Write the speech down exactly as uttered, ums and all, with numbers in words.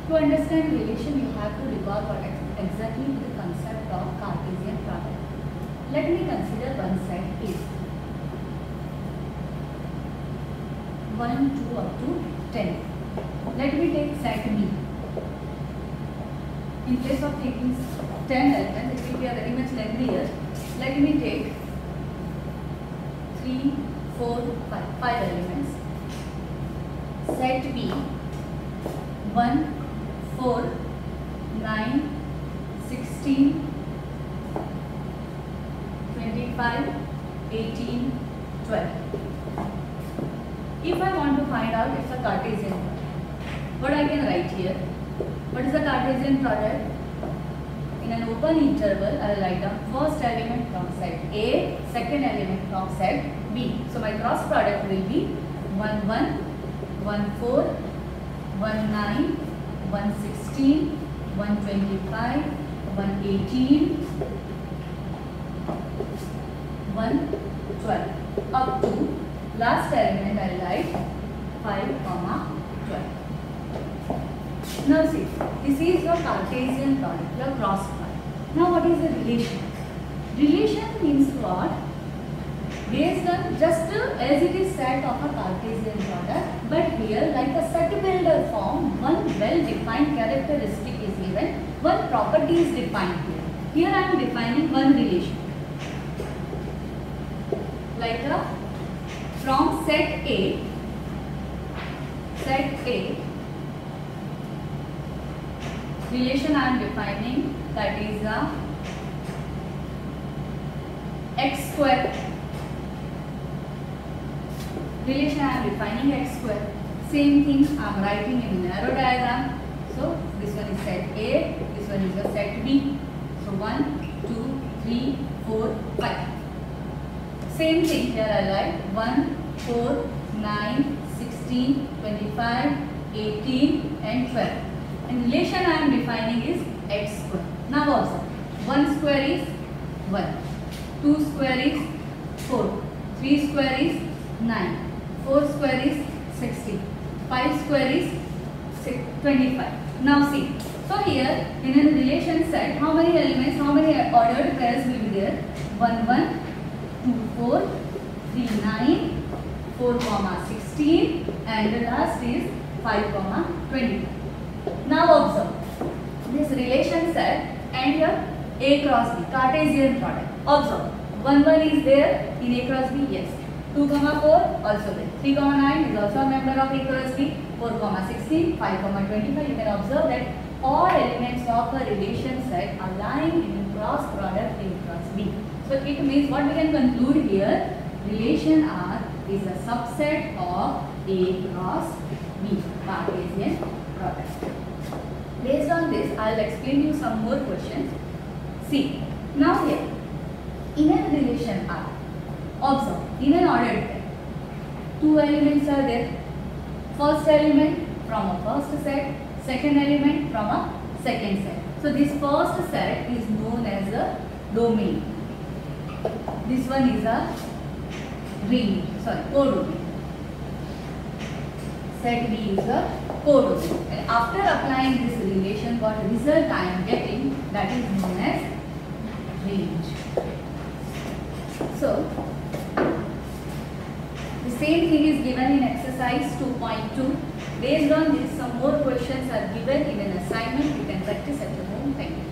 To understand relation, you have to recall what exactly the concept of Cartesian product. Let me consider one set A. one, two up to ten. Let me take set B. In place of taking ten elements, it will be a very much lengthier. Let me take three, four, five, five elements. Set B, one, four, nine, sixteen, twenty-five, eighteen, twelve. If I want to find out it's a Cartesian product, what I can write here? What is the Cartesian product? In an open interval, I will write down first element from set A, second element from set B. So my cross product will be one, one, one, four, one, nine, one, sixteen, one, twenty-five, one, eighteen, one, twelve. Up to last element I will write five, twelve. Now see, this is your Cartesian product, your cross product. Now what is the relation? Relation means what? Based on just as it is set of a Cartesian product, but here like a set builder form, one well-defined characteristic is given, one property is defined here. Here I am defining one relation. Like a from set A, set A, relation I am defining, that is a x square. Relation I am defining x square. Same thing I am writing in narrow diagram. So this one is set A, this one is a set B. So one, two, three, four, five. Same thing here I write one, four, nine, sixteen, twenty-five, eighteen and twelve. And relation I am defining is x square. Now observe, one square is one, two square is four, three square is nine, four square is sixteen, five square is twenty-five. Now see, so here in a relation set, how many elements, how many ordered pairs will be there? one, one, two, four, three, nine, four, sixteen and the last is five, twenty-five. Now observe this relation set and here A cross B, Cartesian product. Observe, one, one is there in A cross B, yes. two, four also there. three, nine is also a member of A cross B. four, sixteen, five, twenty-five. You can observe that all elements of a relation set are lying in cross product A cross B. So it means what we can conclude here, relation R is a subset of A cross B, Cartesian product. Based on this, I will explain you some more questions. See, now here, in a relation R, observe, in an ordered pair, two elements are there. First element from a first set, second element from a second set. So this first set is known as a domain. This one is a ring, sorry, codomain. Set B is a codomain. And after applying this relation, what result I am getting, that is known as range. So the same thing is given in exercise two point two. Based on this, some more questions are given in an assignment. You can practice at your home. Thank you.